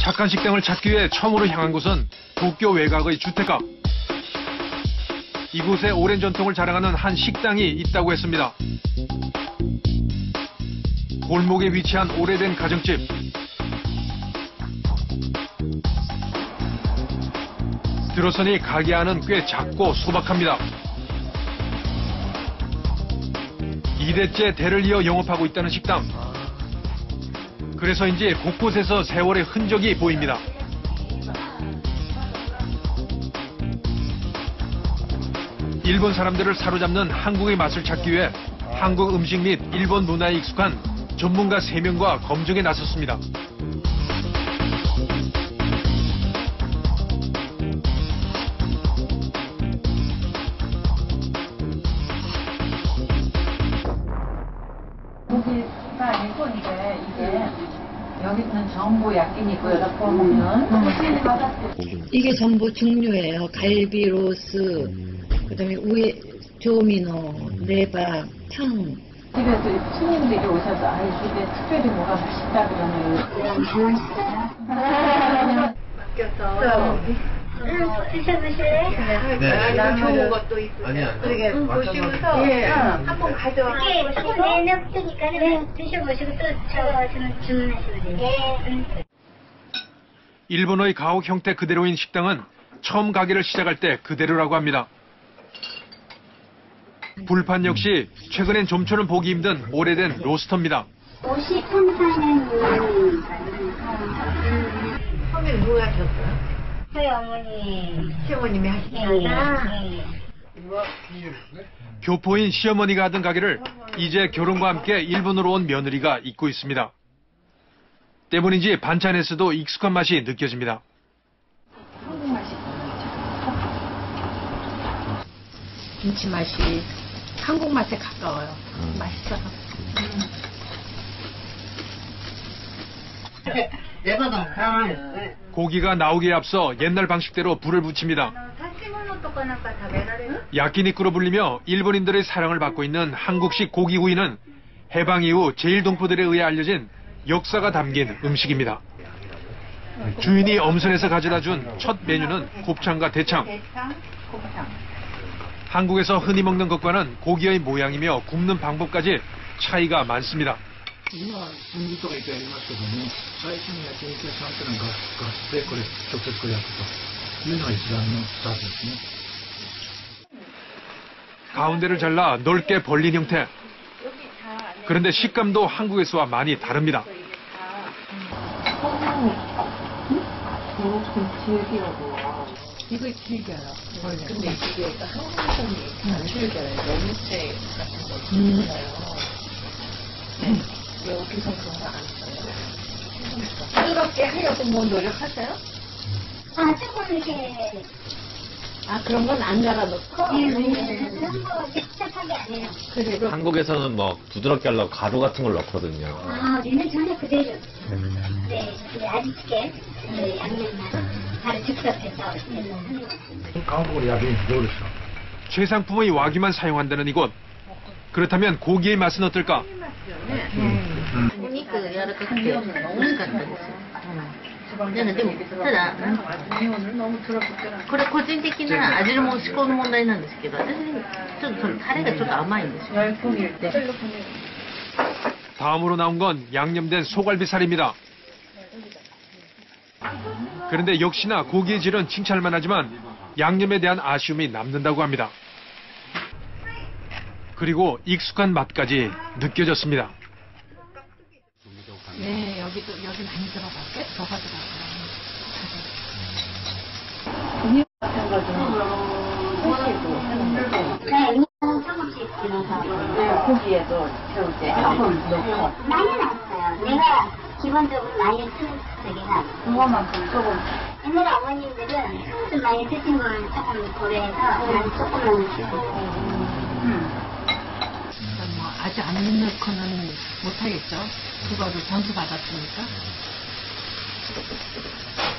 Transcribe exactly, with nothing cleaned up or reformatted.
착한 식당을 찾기 위해 처음으로 향한 곳은 도쿄 외곽의 주택가. 이곳에 오랜 전통을 자랑하는 한 식당이 있다고 했습니다. 골목에 위치한 오래된 가정집. 들어서니 가게 안은 꽤 작고 소박합니다. 이 대째 대를 이어 영업하고 있다는 식당. 그래서인지 곳곳에서 세월의 흔적이 보입니다. 일본 사람들을 사로잡는 한국의 맛을 찾기 위해 한국 음식 및 일본 문화에 익숙한 전문가 세 명과 검증에 나섰습니다. 고기가 아니고 이게 이게 여기는 전부 야끼니고 여기다 구워 먹는 이게 전부 중류예요. 갈비, 로스, 그다음에 위에 조미노, 레바, 탕. 집에서 손님들이 오셔서 아, 집에 특별히 뭐가 맛있다 그러면 바뀌었어. 드셔보실래요? 네. 나 좋은 것도 있고. 아니야. 그러게 보시면서 예. 한번 가져와. 이게 시간 내놓으니까 드셔보시고 또 저거 주문하시면 돼요. 네. 일본의 가옥 형태 그대로인 식당은 처음 가게를 시작할 때 그대로라고 합니다. 불판 역시 최근엔 좀처럼 보기 힘든 오래된 로스터입니다. 오십삼 사년 처음에 누가 하셨어요? 저희 어머니. 시어머님이 하시니까. 교포인 시어머니가 하던 가게를 이제 결혼과 함께 일본으로 온 며느리가 잇고 있습니다. 때문인지 반찬에서도 익숙한 맛이 느껴집니다. 한국 맛이 김치 맛이 한국 맛에 가까워요. 음. 맛있어요. 고기가 나오기에 앞서 옛날 방식대로 불을 붙입니다. 야끼니쿠로 불리며 일본인들의 사랑을 받고 있는 한국식 고기구이는 해방 이후 제일동포들에 의해 알려진 역사가 담긴 음식입니다. 주인이 엄선해서 가져다 준 첫 메뉴는 곱창과 대창. 한국에서 흔히 먹는 것과는 고기의 모양이며 굽는 방법까지 차이가 많습니다. 가운데를 잘라 넓게 벌린 형태. 그런데 식감도 한국에서와 많이 다릅니다. 이거 질겨요. 원래. 근데 이게 한국에서는 안 질겨요. 너무째 같은 거 질겨요. 네. 여기서 그런 거 안 써요. 부드럽게 하려고 뭐 노력하세요? 아, 조금 이렇게. 아, 그런 건 안 갈아놓고? 네, 그런 거 복잡하게 안 해요. 그래도 한국에서는 뭐 부드럽게 하려고 가루 같은 걸 넣거든요. 아, 우리는 전혀 그대로. 네, 그 아지찌개, 그 양념만 바로 즉석해서 하는 거. 한국의 야비는 부드럽죠. 최상품의 와규만 사용한다는 이곳. 그렇다면 고기의 맛은 어떨까? お肉柔らかくて美味しかったです。でも、でもただ、これ個人的な味の嗜好の問題なんですけど、私ちょっとそのタレがちょっと甘いんですよ。 다음으로 나온 건 양념된 소갈비살입니다. 그런데 역시나 고기의 질은 칭찬할 만하지만 양념에 대한 아쉬움이 남는다고 합니다. 그리고 익숙한 맛까지 느껴졌습니다. 네, 여기도 여기 많이 들어갔어요. 더 가져갔어요. 같은 거 좀 하시고 네, 조금씩 들어서. 고기에도 새우째 조금 넣고 많이는 없어요. 내가 기본적으로 많이 쓰기가. 그거만큼 조금. 옛날 어머님들은 좀 많이 드신 걸 조금 고려해서 난 조금만 넣고. 뭐 아직 안 넣고는 못하겠죠. 그거를 전수 받았으니까.